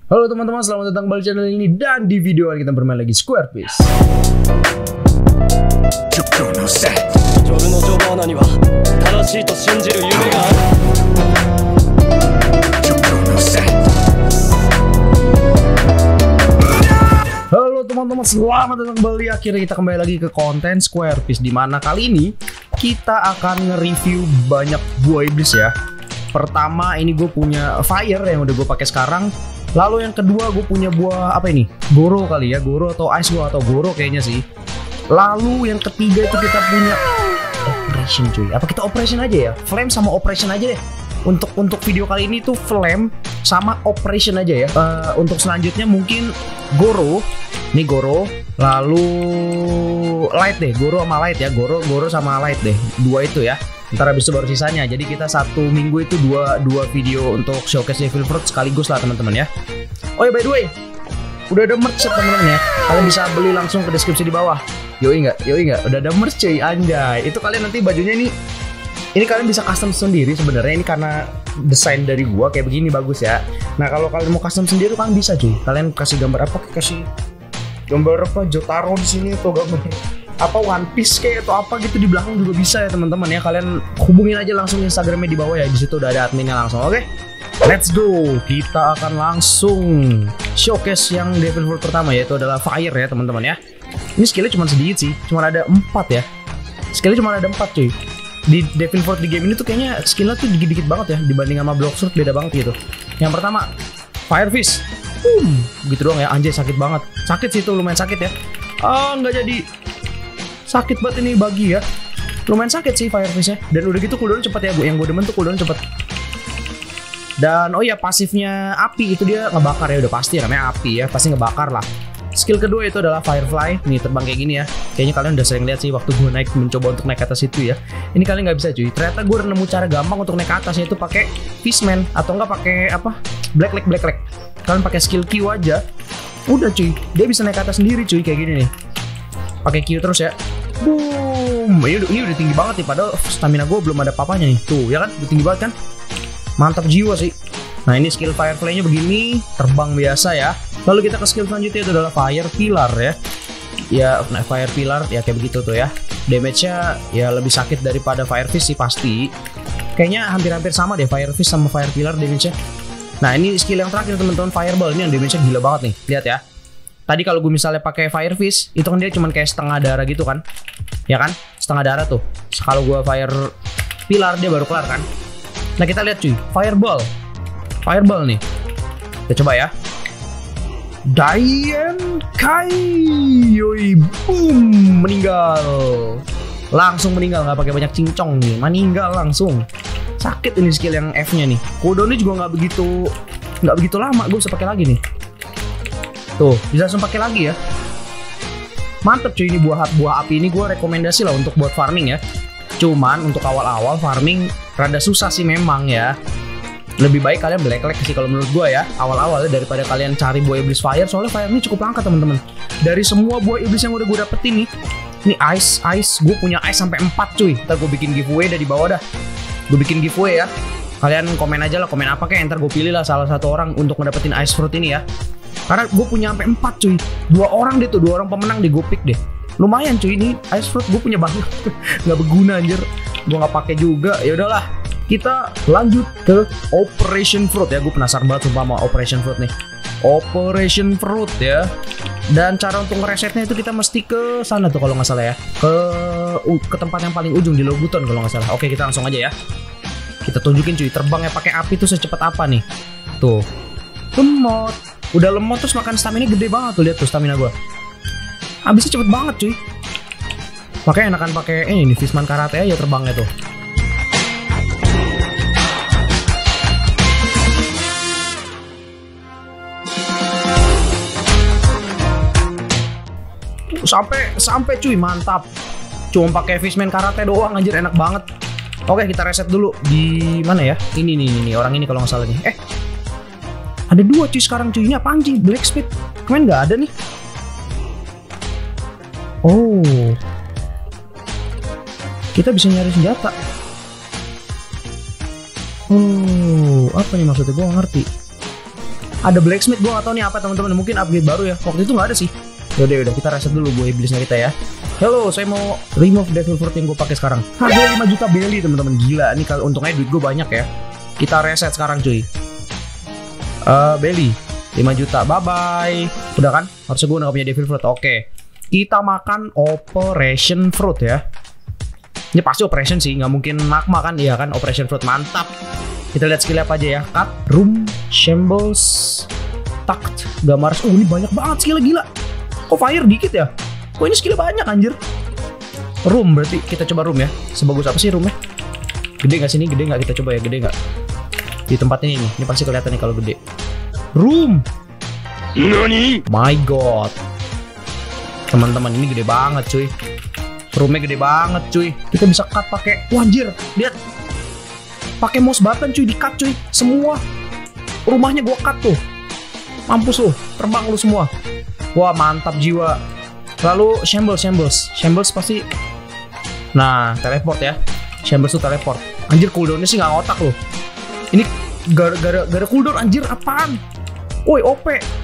Halo teman-teman, selamat datang kembali di channel ini. Dan di video ini kita bermain lagi Square Peace. Halo teman-teman, selamat datang kembali. Akhirnya kita kembali lagi ke konten Square Peace, dimana kali ini kita akan nge-review banyak buah iblis ya. Pertama ini gue punya Fire yang udah gue pakai sekarang. Lalu yang kedua gue punya buah apa ini? Goro kali ya, Goro atau Ice Goro atau Goro kayaknya sih. Lalu yang ketiga itu kita punya Operation cuy. Apa kita Operation aja ya? Flame sama Operation aja deh. Untuk video kali ini tuh Flame sama Operation aja ya. Untuk selanjutnya mungkin Goro. Ini Goro. Lalu Light deh, Goro sama Light ya. Goro sama Light deh. Dua itu ya. Ntar habis itu baru sisanya. Jadi kita satu minggu itu dua video untuk showcase Devil Fruit sekaligus lah teman-teman ya. Oh ya, by the way, udah ada merch teman-teman ya. Kalian bisa beli langsung ke deskripsi di bawah. Yoi nggak? Udah ada merch cuy, anjay. Itu kalian nanti bajunya ini kalian bisa custom sendiri sebenarnya. Ini karena desain dari gua kayak begini bagus ya. Nah kalau kalian mau custom sendiri kan bisa cuy. Kalian kasih gambar apa? Kasih gambar apa? Jotaro di sini atau gambar apa One Piece kayak atau apa gitu di belakang juga bisa ya teman-teman ya. Kalian hubungin aja langsung Instagramnya di bawah ya. Di situ udah ada adminnya langsung. Oke, let's go. Kita akan langsung showcase yang Devil Fruit pertama, yaitu adalah Fire ya teman-teman ya. Ini skillnya cuma sedikit sih, cuma ada 4 ya. Skillnya cuma ada 4 cuy. Di Devil Fruit di game ini tuh kayaknya skillnya tuh dikit-dikit banget ya dibanding sama Block Sword, beda banget gitu. Yang pertama Fire Fist. Gitu doang ya, anjay sakit banget. Sakit sih itu, lumayan sakit ya. Nggak jadi. Sakit banget ini bagi ya. Lumayan sakit sih Fire Fist ya. Dan udah gitu cooldown cepet ya. Yang gue demen tuh cooldown cepet. Dan oh ya, pasifnya api itu dia ngebakar ya. Udah pasti namanya api ya, pasti ngebakar lah. Skill kedua itu adalah Firefly. Nih terbang kayak gini ya. Kayaknya kalian udah sering lihat sih waktu gue mencoba untuk naik ke atas itu ya. Ini kalian nggak bisa cuy. Ternyata gue nemu cara gampang untuk naik ke atas, yaitu pakai Fishman atau enggak pakai apa? Black leg. Kalian pakai skill Q aja. Udah cuy, dia bisa naik ke atas sendiri cuy kayak gini nih. Pakai Q terus ya. Boom. Ini udah tinggi banget nih, padahal stamina gue belum ada apa-apanya nih. Tuh ya kan, udah tinggi banget kan. Mantap jiwa sih. Nah ini skill Firefly-nya begini, terbang biasa ya. Lalu kita ke skill selanjutnya, itu adalah Fire Pillar ya. Ya, nah Fire Pillar ya kayak begitu tuh ya. Damage-nya ya lebih sakit daripada Fire Fist sih pasti. Kayaknya hampir-hampir sama deh Fire Fist sama Fire Pillar damage-nya. Nah ini skill yang terakhir teman-teman, Fireball. Ini yang damage-nya gila banget nih. Lihat ya. Tadi kalau gue misalnya pakai Fire Fist, itu kan dia cuman kayak setengah darah gitu kan. Ya kan? Setengah darah tuh. Kalau gue Fire Pillar dia baru kelar kan. Nah kita lihat cuy, Fireball nih. Kita coba ya. Dian Kai, yoi, boom, meninggal. Langsung meninggal, nggak pakai banyak cincong nih, meninggal langsung. Sakit ini skill yang F-nya nih. Cooldownnya juga nggak begitu lama. Gue bisa pakai lagi nih. Tuh, bisa langsung pakai lagi ya. Mantep cuy, ini buah api ini gue rekomendasi lah untuk buat farming ya. Cuman untuk awal-awal farming rada susah sih memang ya. Lebih baik kalian black leg sih kalau menurut gue ya, awal-awal ya, daripada kalian cari buah iblis Fire. Soalnya Fire ini cukup langka teman-teman. Dari semua buah iblis yang udah gue dapetin nih, ini ice, gue punya ice sampai 4 cuy. Ntar gue bikin giveaway dari bawah dah. Gue bikin giveaway ya. Kalian komen aja lah, komen apa kayak, ntar gue pilih lah salah satu orang untuk ngedapetin ice fruit ini ya. Karena gue punya sampai 4 cuy. 2 orang deh tuh, 2 orang pemenang deh gue pick deh. Lumayan cuy, ini ice fruit gue punya banyak. Nggak berguna anjir. Gue nggak pakai juga. Ya udahlah. Kita lanjut ke Operation Fruit ya. Gue penasaran banget sumpah sama Operation Fruit nih. Operation Fruit ya. Dan cara untuk ngeresetnya itu kita mesti ke sana tuh kalau nggak salah ya. Ke tempat yang paling ujung di Lobuton kalau nggak salah. Oke, kita langsung aja ya. Kita tunjukin cuy, terbangnya pakai api tuh secepat apa nih. Tuh. Lemot. Udah lemot terus makan stamina gede banget tuh, lihat tuh stamina gue. Habisnya cepet banget cuy. Makanya enakan pakai ini Fishman Karate aja terbangnya tuh. Sampai cuy, mantap. Cuma pakai Fishman Karate doang anjir, enak banget. Oke, kita reset dulu di mana ya? Ini nih orang ini kalau nggak salah nih. Ada 2 cuy sekarang cuy. Ini apaan cuy? Black Speed. Kemarin nggak ada nih. Oh, kita bisa nyari senjata. Oh, apa nih maksudnya? Gue nggak ngerti. Ada blacksmith, gue gak tau nih apa teman-teman. Mungkin upgrade baru ya. Waktu itu gak ada sih. Yaudah kita reset dulu buah iblisnya kita ya. Halo, saya mau remove devil fruit yang gue pakai sekarang. Harganya 5 juta belly teman-teman. Gila, ini kalau untungnya duit gue banyak ya. Kita reset sekarang cuy. Belly 5 juta, bye bye. Udah kan? Harusnya gue udah punya devil fruit. Oke. Kita makan operation fruit ya. Ini pasti operation sih, nggak mungkin magma kan? Iya kan, operation fruit mantap. Kita lihat skill apa aja ya. Cut, room, shambles, tact, gamar. Oh ini banyak banget skill, gila. Kok fire dikit ya? Kok ini skill banyak anjir. Room berarti kita coba room ya. Sebagus apa sih roomnya? Gede nggak sini? Gede nggak? Kita coba ya. Gede nggak? Di tempat ini nih. Ini pasti kelihatan nih kalau gede. Room. Nani? My God. Teman-teman ini gede banget cuy. Roomnya gede banget cuy. Kita bisa cut pakai. Wah anjir, lihat. Pakai mouse button cuy, di cut cuy. Semua rumahnya gua cut tuh. Mampus lu, terbang lu semua. Wah mantap jiwa. Lalu shambles pasti. Nah teleport ya. Shambles tuh teleport. Anjir cooldownnya sih nggak ngotak loh. Ini gara cooldown anjir apaan? Woi OP.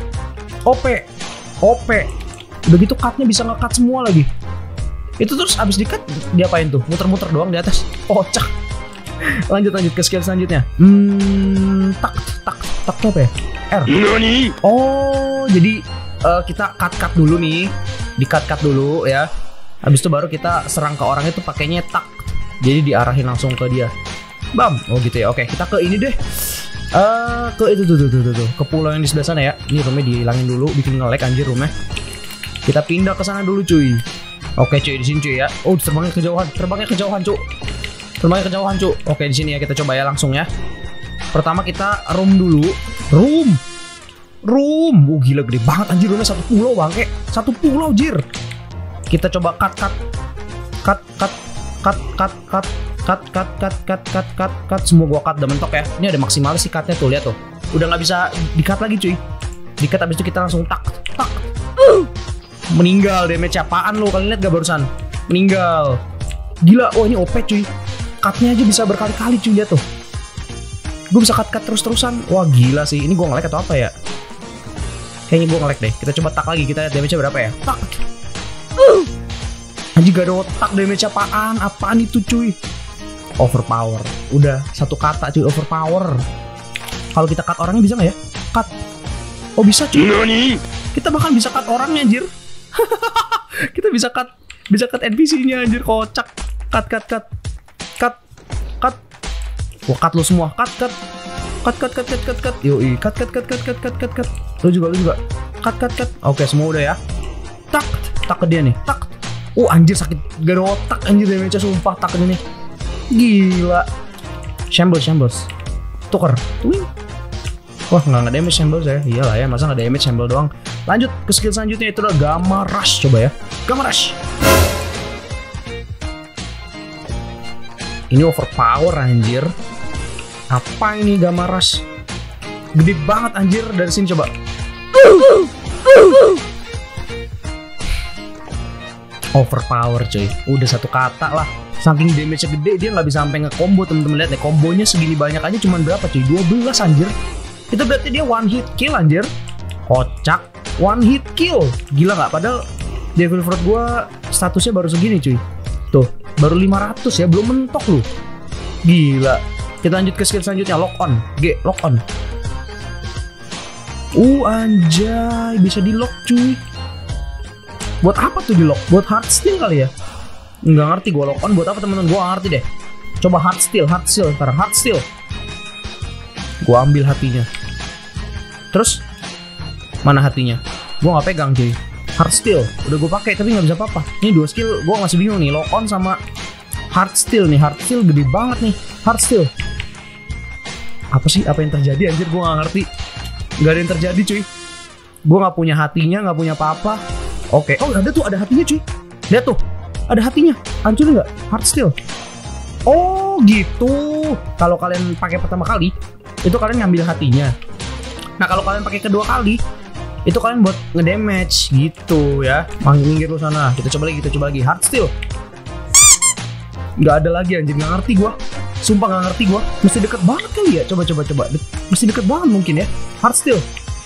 Udah gitu cutnya bisa nge-cut semua lagi. Itu terus abis di-cut diapain tuh? Muter-muter doang di atas. Kocak. Lanjut ke skill selanjutnya. Tak apa ya? R. Nani? Oh, jadi kita cut dulu nih. Di-cut dulu ya. Habis itu baru kita serang ke orang itu pakainya tak. Jadi diarahin langsung ke dia. Bam. Oh gitu ya. Oke, kita ke ini deh. Ke itu tuh. Ke pulau yang di sebelah sana ya. Ini roomnya dihilangin dulu, bikin nge-lag anjir roomnya. Kita pindah ke sana dulu cuy. Oke cuy, di sini cuy ya. Oh, terbangnya kejauhan cuy. Oke, di sini ya kita coba ya langsung ya. Pertama kita room dulu. Room. Oh, gila gede banget anjir roomnya, satu pulau bangke. Satu pulau jir. Kita coba cut. Semua gua cut udah mentok ya. Ini ada maksimal sih cutnya tuh, lihat tuh. Udah nggak bisa di-cut lagi cuy. Di-cut abis itu kita langsung tak. Meninggal damage apaan lo? Kalian lihat gak barusan? Meninggal. Gila, oh ini OP cuy. Cutnya aja bisa berkali-kali cuy, lihat tuh. Gue bisa cut terus-terusan. Wah gila sih. Ini gue nge-lag atau apa ya? Kayaknya gue nge-lag deh. Kita coba tak lagi. Kita lihat damage-nya berapa ya? Tak. Anjir gak ada otak, damage apaan? Apaan itu cuy? Overpower. Udah satu kata cuy, overpower. Kalau kita cut orangnya bisa nggak ya? Cut. Oh bisa cuy. Nani? Kita bahkan bisa cut orangnya anjir. Kita bisa cut NPC-nya anjir, kocak. Cut. Wah, cut lo semua. Cut. Yoi, cut. Lu juga. Cut. Oke, semua udah ya. Tak ke dia nih. Tak. Oh anjir sakit, gak ada otak anjir damage-nya sumpah tak ini. Gila. Shambles. Tuker. Twing. Wah nggak damage shambles ya. Iyalah ya, masa nggak damage shamble doang. Lanjut ke skill selanjutnya, itu adalah Gamma Rush. Coba ya, Gamma Rush. Ini overpower anjir. Apa ini Gamma Rush? Gede banget anjir, dari sini coba. Overpower cuy. Udah satu kata lah. Saking damage-nya gede, dia nggak bisa sampai nge-combo. Temen-temen lihat nih, kombonya segini banyak aja cuman berapa cuy? 12 anjir. Itu berarti dia one hit kill anjir. Kocak. One hit kill. Gila nggak? Padahal devil fruit gua statusnya baru segini cuy. Tuh, baru 500 ya, belum mentok loh. Gila. Kita lanjut ke skill selanjutnya, lock on. Lock on. Anjay, bisa di lock cuy. Buat apa tuh di lock? Buat hard steal kali ya? Nggak ngerti gue lock on buat apa teman-teman, gue ngerti deh. Coba hard steal sekarang, hard steal. Gue ambil hatinya. Terus mana hatinya? Gue nggak pegang cuy. Hard steal udah gue pakai tapi nggak bisa apa-apa. Ini dua skill gue masih bingung nih, lock on sama hard steal nih. Hard steal gede banget nih. Hard steal. Apa sih? Apa yang terjadi anjir? Gue nggak ngerti. Nggak ada yang terjadi cuy. Gue nggak punya hatinya, nggak punya apa-apa. Oke. Oh ada hatinya cuy. Lihat tuh. Ada hatinya. Hancurin nggak? Hard steal. Oh gitu. Kalau kalian pakai pertama kali, itu kalian ngambil hatinya. Nah kalau kalian pakai kedua kali, itu kalian buat ngedamage gitu ya. Minggir lu sana. Kita coba lagi. Hard steal. Nggak ada lagi anjir. Nggak ngerti gua. Sumpah nggak ngerti gua. Mesti deket banget kali ya. Coba. Mesti deket banget mungkin ya. Hard steal.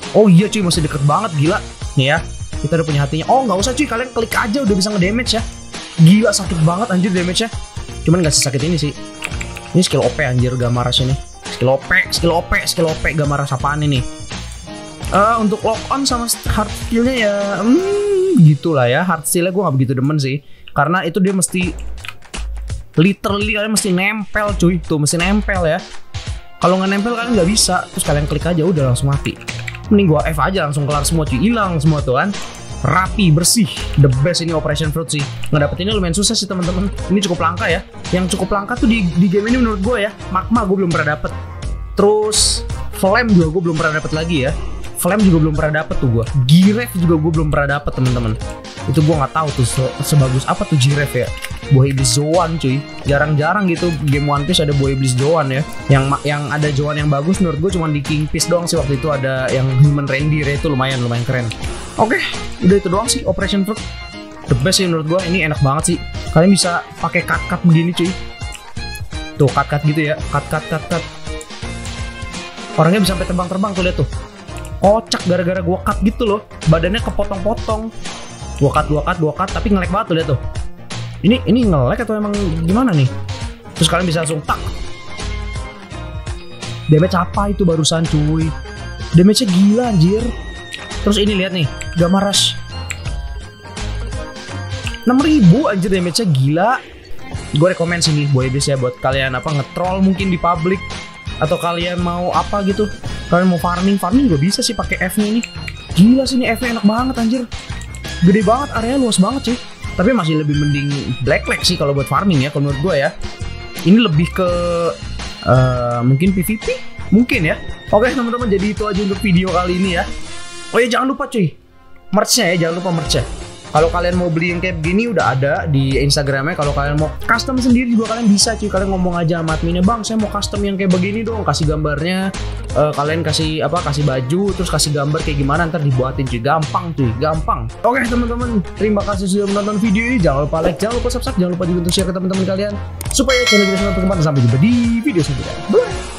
Oh iya cuy, masih deket banget, gila. Nih ya, kita udah punya hatinya. Oh nggak usah cuy, kalian klik aja udah bisa ngedamage ya. Gila sakit banget anjir damage-nya. Cuman gak sesakit ini sih. Ini skill OP anjir Gamaras ini. Skill OP Gamaras apaan ini? Untuk lock on sama hard skill-nya ya gitulah ya. Hard skill-nya gue gak begitu demen sih. Karena itu dia mesti literally kalian mesti nempel cuy. Tuh mesti nempel ya. Kalau nggak nempel kalian nggak bisa. Terus kalian klik aja udah langsung mati. Mending gua F aja langsung kelar semua cuy. Hilang semua tuh kan. Rapi, bersih, the best ini Operation Fruit sih. Ngedapetinnya lumayan susah sih teman-teman. Ini cukup langka ya. Yang cukup langka tuh di game ini menurut gue ya. Magma gue belum pernah dapet. Terus Flame juga gue belum pernah dapet lagi ya. Flame juga belum pernah dapet tuh gue. Giref juga gue belum pernah dapet teman-teman. Itu gue nggak tahu tuh sebagus apa tuh Giref ya. Buah iblis Zoan cuy. Jarang-jarang gitu game One Piece ada buah iblis Zoan ya. Yang ada Zoan yang bagus menurut gue cuma di King Fish doang sih waktu itu ada yang Human Reindeer ya, itu lumayan keren. Oke, udah itu doang sih Operation Fruit. The best sih menurut gue, ini enak banget sih. Kalian bisa pakai cut begini cuy. Tuh cut gitu ya, cut. Orangnya bisa sampai terbang tuh, lihat tuh. Kocak gara-gara gua cut gitu loh. Badannya kepotong-potong. Gua cut tapi nge-lag banget tuh, lihat tuh. Ini nge-lag atau emang gimana nih? Terus kalian bisa langsung tak. Damage apa itu barusan cuy? Damage-nya gila anjir. Terus ini lihat nih, Gamaras 6.000 anjir damage-nya gila. Gue rekomend sini Boy Iblis ya buat kalian nge-troll mungkin di public, atau kalian mau apa gitu. Kalian mau farming juga bisa sih pakai F-nya ini. Gila sih ini F-nya enak banget anjir. Gede banget, area luas banget sih. Tapi masih lebih mending Black Flag sih kalau buat farming ya, kalau menurut gue ya. Ini lebih ke mungkin PvP mungkin ya. Oke teman-teman, jadi itu aja untuk video kali ini ya. Oh ya jangan lupa cuy, merch-nya ya, jangan lupa merch-nya. Kalau kalian mau beli yang kayak begini udah ada di Instagramnya. Kalau kalian mau custom sendiri juga kalian bisa cuy. Kalian ngomong aja sama adminnya, bang saya mau custom yang kayak begini dong, kasih gambarnya. Kalian kasih baju, terus kasih gambar kayak gimana, ntar dibuatin cuy. Gampang. Oke teman-teman, terima kasih sudah menonton video ini. Jangan lupa like, jangan lupa subscribe, jangan lupa juga untuk share ke teman-teman kalian supaya channel kita semakin berkembang. Sampai jumpa di video selanjutnya. Bye.